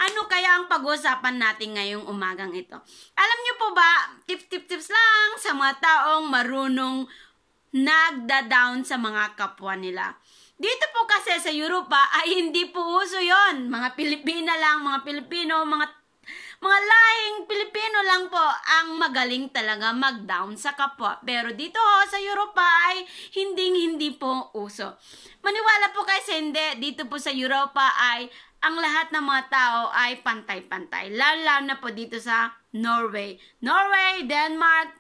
Ano kaya ang pag-uusapan natin ngayong umagang ito? Alam niyo po ba, tips lang sa mga taong marunong nagda-down sa mga kapwa nila. Dito po kasi sa Europa ay hindi po uso yon. Mga Pilipina lang, mga Pilipino, mga lahing Pilipino lang po ang magaling talaga mag-down sa kapwa. Pero dito sa Europa ay hindi po uso. Maniwala po kayo sa hindi, dito po sa Europa ay ang lahat ng mga tao ay pantay-pantay. Lalo na po dito sa Norway, Denmark,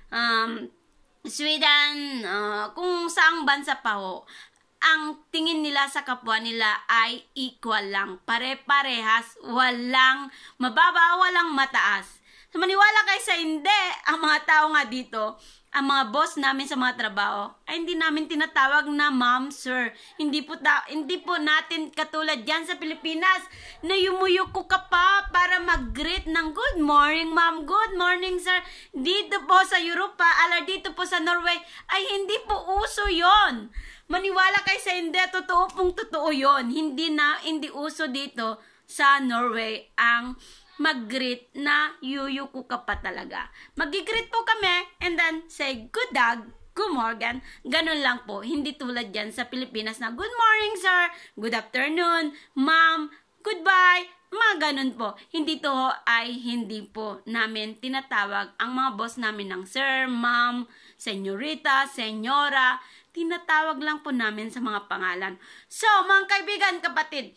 Sweden, kung saang bansa pa ho, ang tingin nila sa kapwa nila ay equal lang. Pare-parehas, walang mababa, walang mataas. So, maniwala kayo sa hindi, ang mga tao nga dito, ang mga boss namin sa mga trabaho, ay hindi namin tinatawag na ma'am, sir. Hindi po natin katulad dyan sa Pilipinas na yumuyuko ka pa para mag-greet ng good morning, ma'am, good morning, sir. Dito po sa Europa, dito po sa Norway, ay hindi po uso yon. Maniwala kayo sa hindi, totoo yon. Hindi uso dito sa Norway ang mag-greet na yuyuko ka pa talaga. Mag-greet po kami and then say good dag, good morning. Ganun lang po. Hindi tulad dyan sa Pilipinas na good morning sir, good afternoon, ma'am, goodbye. Mga ganun po. Hindi po namin tinatawag ang mga boss namin ng sir, ma'am, senyorita, senyora. Tinatawag lang po namin sa mga pangalan. So, mga kaibigan, kapatid,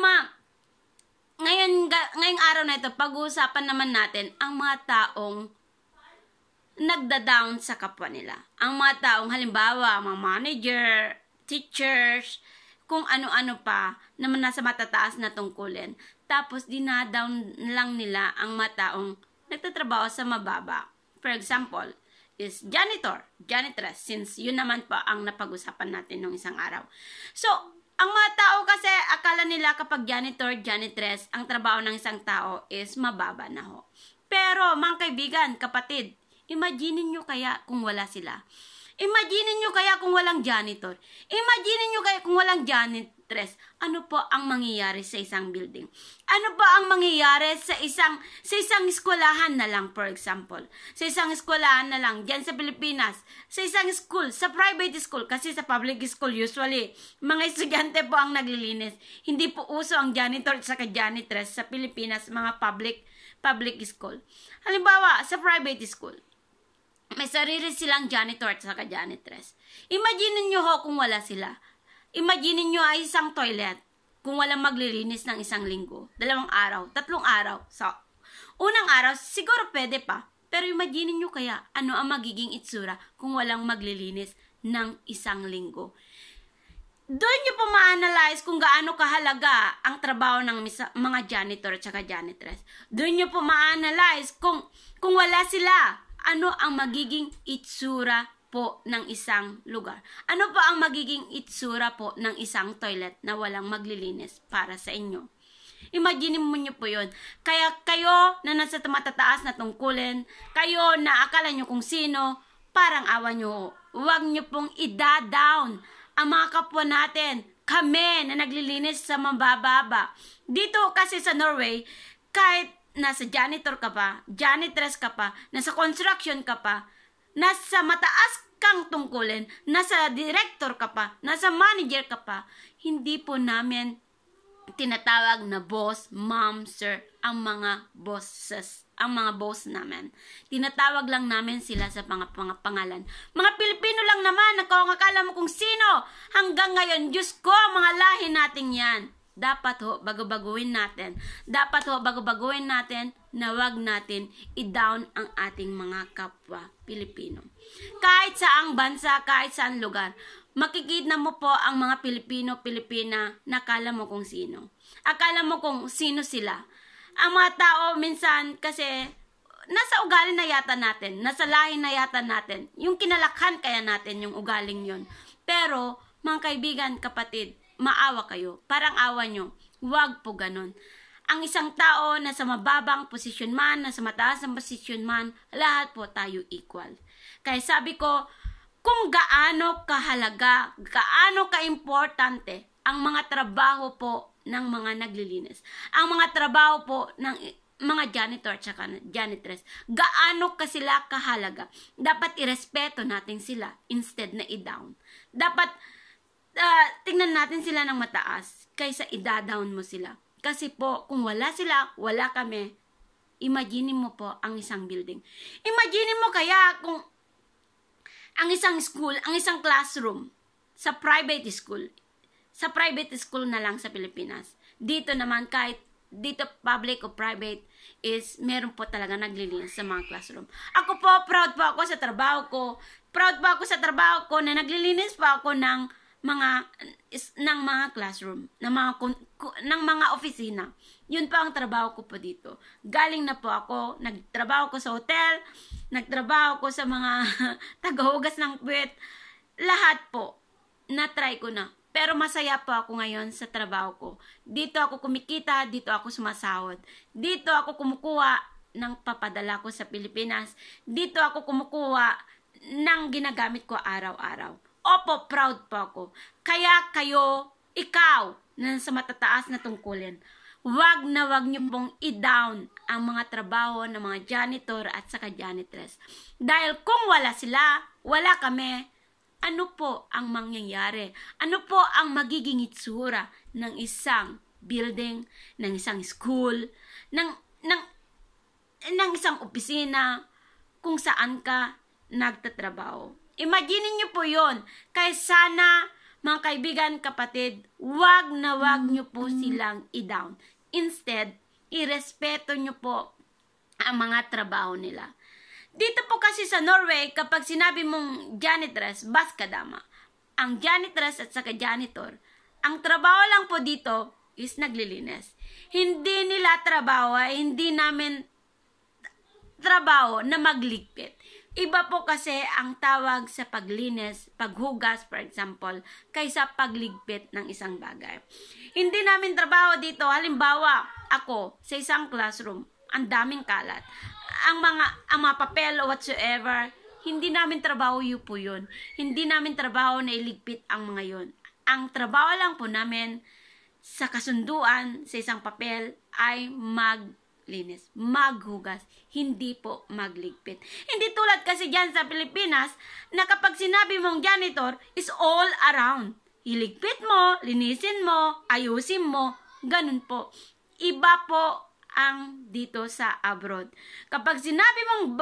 ngayong araw na ito, pag-uusapan naman natin ang mga taong nagda-down sa kapwa nila. Ang mga taong halimbawa, mga manager, teachers, kung ano-ano pa naman nasa matataas na tungkulin. Tapos, dinadown lang nila ang mga taong nagtatrabaho sa mababa. For example, is janitor, janitress, since yun naman po ang napag-usapan natin nung isang araw. So, ang mga tao kasi, akala nila kapag janitor, janitress, ang trabaho ng isang tao is mababa na ho. Pero, mga kaibigan, kapatid, imaginin nyo kaya kung wala sila. Imaginin nyo kaya kung walang janitor. Imaginin nyo kaya kung walang janitress. Ano po ang mangyayari sa isang building? Ano po ang mangyayari sa isang eskwelahan na lang, for example? Sa isang eskwelahan na lang, dyan sa Pilipinas, sa isang school, sa private school, kasi sa public school, usually, mga estudyante po ang naglilinis. Hindi po uso ang janitor at saka janitress sa Pilipinas, mga public school. Halimbawa, sa private school, may sarili silang janitor at saka janitress. Imaginin nyo ho kung wala sila. Imaginin nyo ay isang toilet kung walang maglilinis ng 1 linggo, 2 araw, 3 araw. So, unang araw, siguro pwede pa. Pero imaginin nyo kaya ano ang magiging itsura kung walang maglilinis ng 1 linggo. Doon nyo po ma-analyze kung gaano kahalaga ang trabaho ng mga janitor at saka janitress. Doon nyo po ma-analyze kung wala sila, ano ang magiging itsura po ng isang lugar? Ano po ang magiging itsura po ng isang toilet na walang maglilinis para sa inyo? Imagine mo nyo po yun. Kaya kayo na nasa matataas na tungkulin, kayo na akala nyo kung sino, parang awa nyo. Huwag nyo pong i-down ang mga kapwa natin. Kami na naglilinis sa mabababa. Dito kasi sa Norway, kahit nasa janitor ka pa, janitress ka pa, nasa construction ka pa, nasa mataas kang tungkulin, nasa director ka pa, nasa manager ka pa, hindi po namin tinatawag na boss, ma'am, sir, ang mga bosses, ang mga boss namin. Tinatawag lang namin sila sa mga pangalan. Mga Pilipino lang naman, nakakakala mo kung sino. Hanggang ngayon, Diyos ko, mga lahi natin yan. Dapat ho, bago-baguhin natin. Dapat ho, bago-baguhin natin na wag natin i-down ang ating mga kapwa Pilipino. Kahit saang bansa, kahit saang lugar, makikita mo po ang mga Pilipino-Pilipina na akala mo kung sino. Akala mo kung sino sila. Ang mga tao minsan kasi nasa ugali na yata natin, nasa lahi na yata natin. Yung kinalakhan kaya natin yung ugaling yon. Pero, mga kaibigan, kapatid, maawa kayo. Parang awa nyo. Huwag po ganun. Ang isang tao na sa mababang posisyon man, na sa mataas ang posisyon man, lahat po tayo equal. Kaya sabi ko, kung gaano kahalaga, gaano kaimportante ang mga trabaho po ng mga naglilinis. Ang mga trabaho po ng mga janitor at janitress, gaano ka sila kahalaga. Dapat irespeto natin sila instead na i-down. Dapat tingnan natin sila ng mataas kaysa i-down mo sila. Kasi po, kung wala sila, wala kami. Imagine mo po ang isang building. Imagine mo kaya kung ang isang school, ang isang classroom sa private school na lang sa Pilipinas. Dito naman kahit dito public o private is meron po talaga naglilinis sa mga classroom. Ako po, proud po ako sa trabaho ko. Proud po ako sa trabaho ko na naglilinis po ako ng mga classroom, ng mga opisina. Yun po ang trabaho ko po dito. Galing na po ako, nagtrabaho ko sa hotel, nagtrabaho ko sa mga tagahugas ng puwet. Lahat po, na-try ko na. Pero masaya po ako ngayon sa trabaho ko. Dito ako kumikita, dito ako sumasahod. Dito ako kumukuha ng papadala ko sa Pilipinas. Dito ako kumukuha ng ginagamit ko araw-araw. Opo, proud po ako. Kaya kayo, ikaw, na sa matataas na tungkulin, wag niyo pong i-down ang mga trabaho ng mga janitor at saka janitress. Dahil kung wala sila, wala kami, ano po ang mangyayari? Ano po ang magiging itsura ng isang building, ng isang school, ng isang opisina, kung saan ka nagtatrabaho? Imagine niyo po yon. Kaya sana, mga kaibigan, kapatid, wag niyo po silang i-down. Instead, irespeto niyo po ang mga trabaho nila. Dito po kasi sa Norway, kapag sinabi mong janitress, baskadama. Ang janitress at saka janitor, ang trabaho lang po dito is naglilinis. Hindi nila trabaho, hindi namin trabaho na magligpit. Iba po kasi ang tawag sa paglinis, paghugas, for example, kaysa pagligpit ng isang bagay. Hindi namin trabaho dito, halimbawa, ako, sa isang classroom, ang daming kalat. Ang mga papel o whatsoever, hindi namin trabaho yun po yun. Hindi namin trabaho na iligpit ang mga yun. Ang trabaho lang po namin sa kasunduan sa isang papel ay maglinis, maghugas, hindi po magligpit. Hindi tulad kasi dyan sa Pilipinas na kapag sinabi mong janitor is all around. Iligpit mo, linisin mo, ayusin mo, ganun po. Iba po ang dito sa abroad. Kapag sinabi mong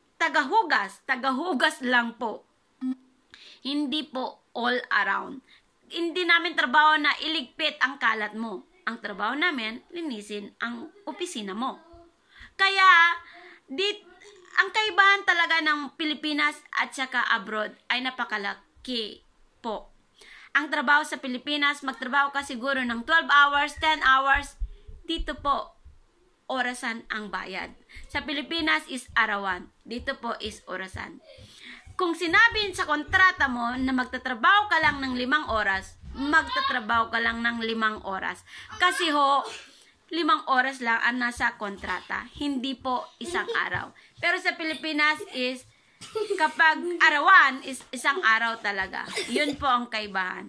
tagahugas lang po. Hindi po all around. Hindi namin trabaho na iligpit ang kalat mo. Ang trabaho namin, linisin ang opisina mo. Kaya, ang kaibahan talaga ng Pilipinas at saka abroad ay napakalaki po. Ang trabaho sa Pilipinas, magtrabaho ka siguro ng 12 hours, 10 hours. Dito po, orasan ang bayad. Sa Pilipinas is arawan. Dito po is orasan. Kung sinabi sa kontrata mo na magtatrabaho ka lang ng 5 oras, magtatrabaho ka lang ng 5 oras. Kasi 5 oras lang ang nasa kontrata. Hindi po isang araw. Pero sa Pilipinas is, kapag arawan is isang araw talaga. Yun po ang kaibahan.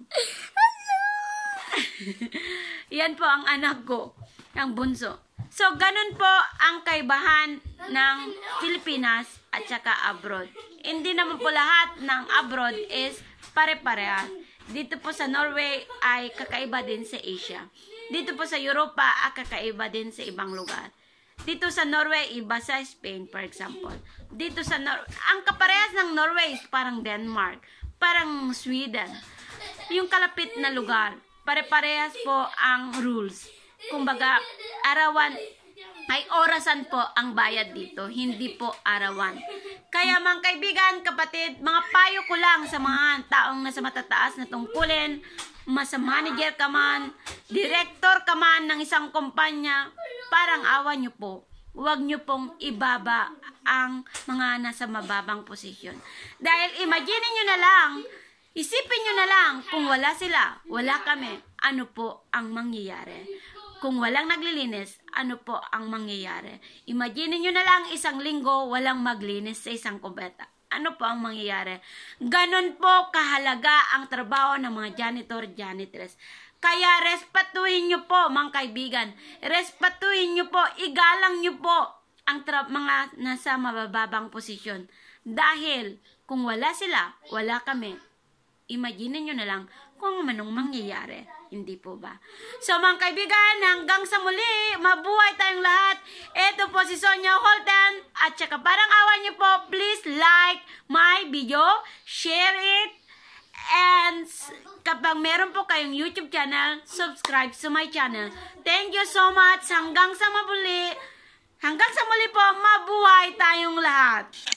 Yan po ang anak ko, ang bunso. So, ganun po ang kaibahan ng Pilipinas at saka abroad. Hindi naman po lahat ng abroad is pare-parehas. Dito po sa Norway ay kakaiba din sa Asia. Dito po sa Europa ay kakaiba din sa ibang lugar. Dito sa Norway, iba sa Spain, for example. Dito sa ang kaparehas ng Norway is parang Denmark, parang Sweden. Yung kalapit na lugar, pare-parehas po ang rules. Kumbaga, arawan ay orasan po ang bayad dito, hindi po arawan. Kaya mga kaibigan, kapatid, mga payo ko lang sa mga taong nasa matataas na tungkulin, sa manager ka man, director ka man ng isang kumpanya, parang awa nyo po. Huwag nyo pong ibaba ang mga nasa mababang posisyon. Dahil imagine nyo na lang, isipin nyo na lang, kung wala sila, wala kami, ano po ang mangyayari? Kung walang naglilinis, ano po ang mangyayari? Imagine nyo na lang isang linggo walang maglinis sa isang kubeta. Ano po ang mangyayari? Ganon po kahalaga ang trabaho ng mga janitor, janitress. Kaya respetuhin nyo po, mga kaibigan. Respetuhin nyo po, igalang nyo po ang mga nasa mabababang posisyon. Dahil kung wala sila, wala kami. Imagine nyo na lang kung anong mangyayari. Hindi po ba? So mga kaibigan, hanggang sa muli, mabuhay tayong lahat. Ito po si Sonia Holten. At saka parang awan nyo po, please like my video, share it, and kapag meron po kayong YouTube channel, subscribe to my channel. Thank you so much. Hanggang sa muli po, mabuhay tayong lahat.